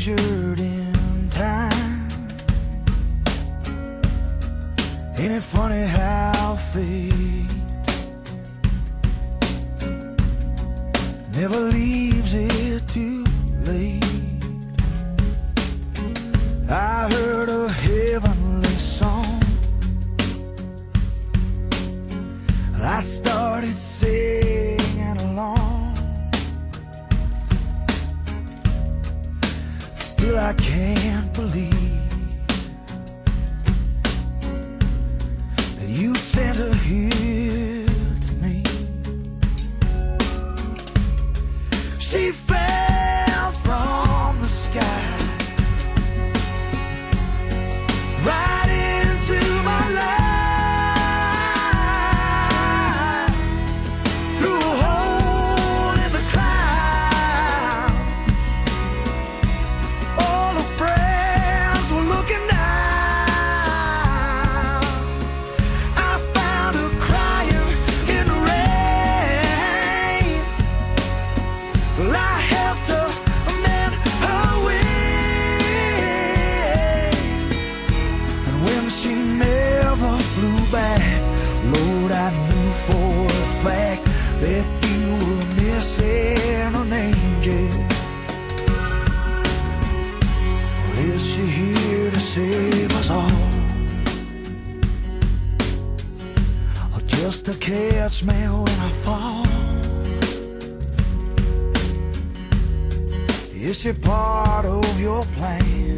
measured in time. Ain't it funny how fate never leaves it too late? I heard a heavenly song, I started singing along. Still I can't believe that you sent her here to me. She fell from the sky right into my life, through a hole in the clouds. All her friends were looking down. I found her crying in the rain. Well, I helped her mend her wings, and when she never flew back, Lord, I knew for a fact that you were missing an angel. Well, is she here to save us all, or just to catch me when I fall? Is she part of your plan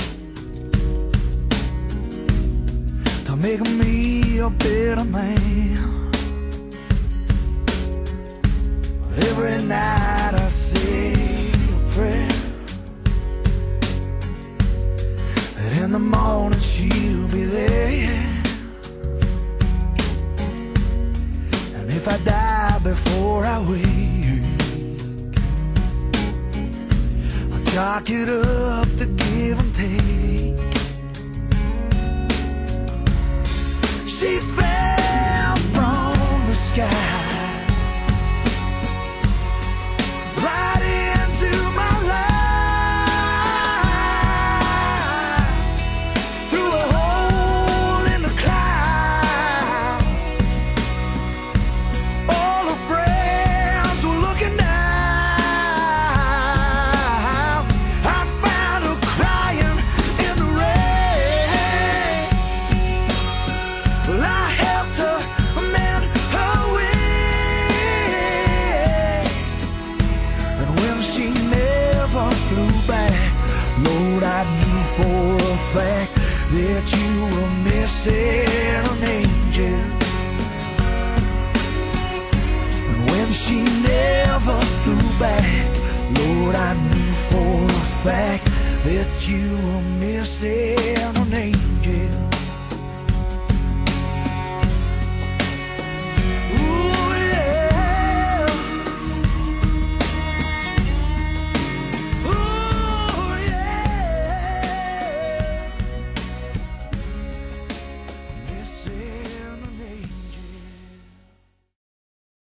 to make me a better man? But every night I say a prayer that in the morning she'll be there. And if I die before I wake, chalk it up to give and take. She fell from the sky right into my life, through a hole in the clouds. All her friends were looking down. Lord, I knew for a fact that you were missing an angel. And when she never flew back, Lord, I knew for a fact that you were missing